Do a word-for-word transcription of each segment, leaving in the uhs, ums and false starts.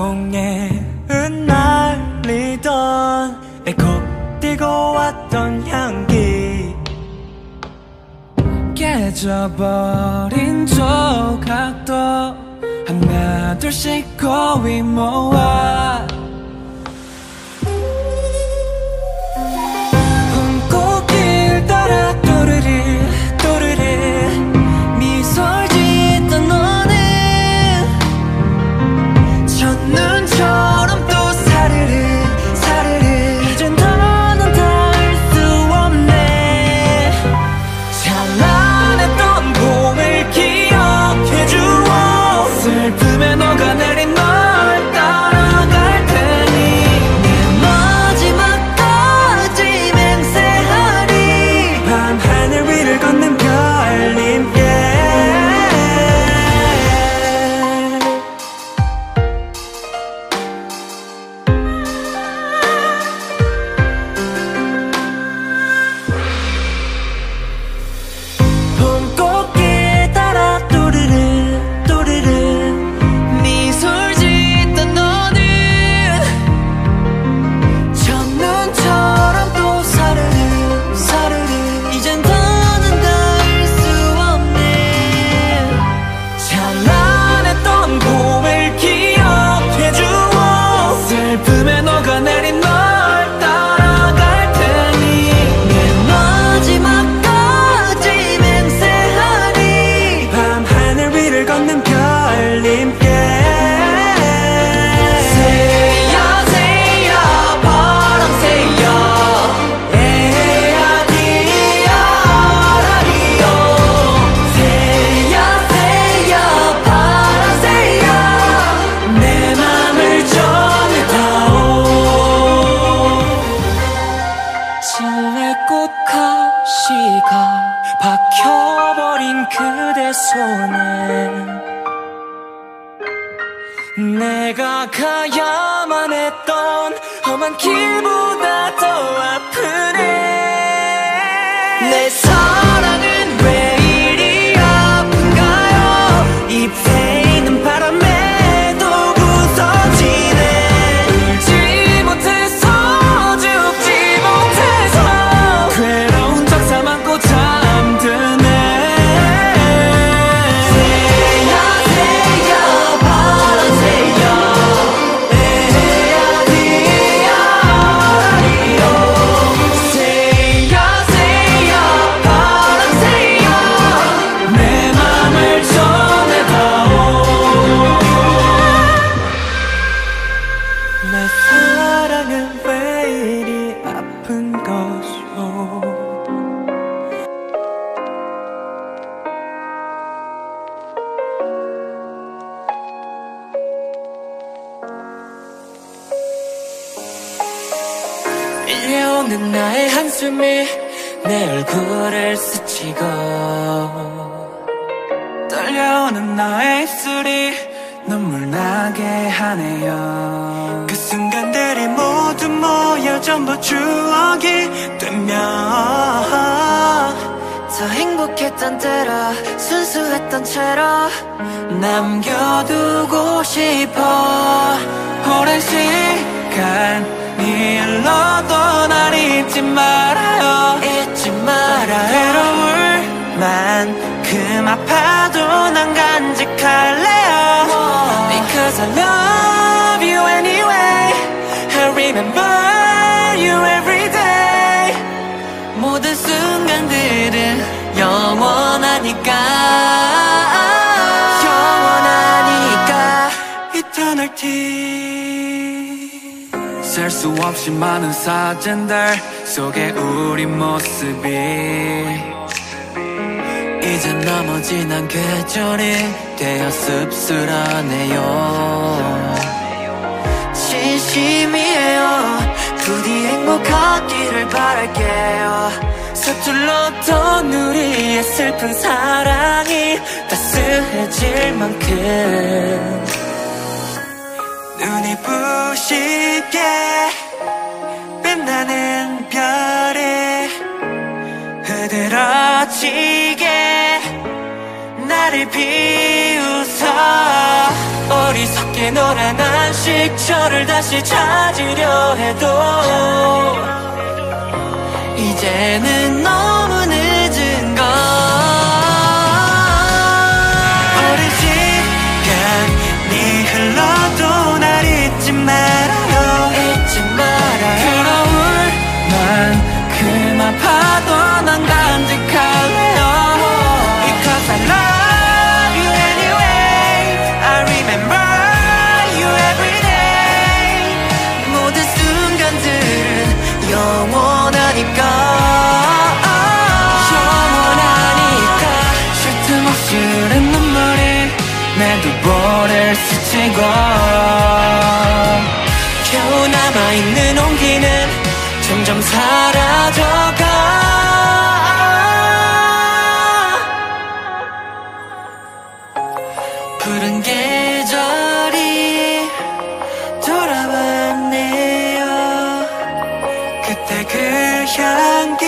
공에 흩날리던 꼭 뛰고 왔던 향기 깨져버린 조각도 하나 둘씩 고이 모아 봄꽃길 따라 또르르 또르르 미소를 짓던 너는 첫눈처럼 또 사르르 사르르 이젠 더는 닿을 수 없네 찬란했던 봄을 기억해주어 슬픔에 녹아내린 널 따라갈 테니 내 마지막까지 맹세하리 밤하늘 위를 걷는 별님께 봄꽃길 따라 또르르 또르르 미소를 짓던 너는 첫눈처럼 또 사르르 사르르 이젠 더는 닿을 수 없네 찬란했던 봄을 기억해주어 슬픔에 녹아내린 널 따라갈 테니 내 마지막까지 맹세하리 밤하늘 위를 걷는 별님께 새야 새야 바람 새야 에야 디야 라리요 새야 새야 바람 새야 내 맘을 전해다오 칠레꽃 가시가 박혀버린 그대 손에 내가 가야만 했던 험한 길보다 더 아프네 내 사랑은 왜 이리 아픈가요 잎에 있는 바람에도 부서지네 울지 못해서 죽지 못해서 괴로운 적사 안고 잠드네 새야 새야 바람 새야 에야 디야 라리요 새야 새야 바람 새야 내 맘을 전해다오 내 사랑은 왜 이리 아픈 것이오 밀려오는 나의 한숨이 내 얼굴을 스치고 떨려오는 나의 입술이 눈물 나게 하네요 그 순간들이 모두 모여 전부 추억이 되면 더 행복했던 때로 순수했던 채로 남겨두고 싶어 오랜 시간 흘러도 날 잊지 말아요 잊지 말아요 괴로울 만큼 아파도 난 간직할래요 Because I love you anyway I remember you every day 모든 순간들은 영원하니까 영원하니까 Eternity 셀 수 없이 많은 사진들 속에 우리 모습이 이젠 너무 지난 계절이 되어 씁쓸하네요 진심이에요 부디 행복하기를 바랄게요 서툴렀던 우리의 슬픈 사랑이 따스해질 만큼 눈이 부시게 빛나는 별에 흐드러지게 나를 비웃어 어리석게 너란 안식처를 다시 찾으려 해도 이제는 너무 늦은 걸. 오랜 시간이 흘러도 날 잊지 말아요. 잊지 말아요. 그러울 만큼 아파도 난 간직할래요. Because I love you anyway. I remember you every day. 모든 순간들은 영원하니까. 흐른 눈물이 내 두 볼을 스치고 겨우 남아있는 온기는 점점 사라져가. 푸른 계절이 돌아왔네요. 그때 그 향기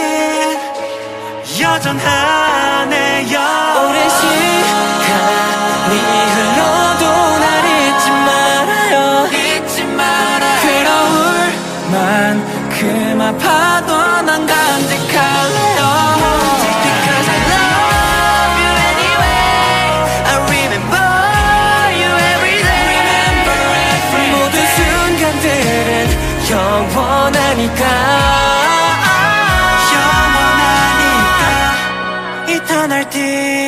여전하네요. 오랜 시간이 흘러도 날 잊지 말아요. 잊지 말아요. 그러울 만큼 아파도 난 간직할래요. Because I love you anyway. I remember you every day. Remember every 모든 순간들은 영원하니까. 영원하니까. 이터널티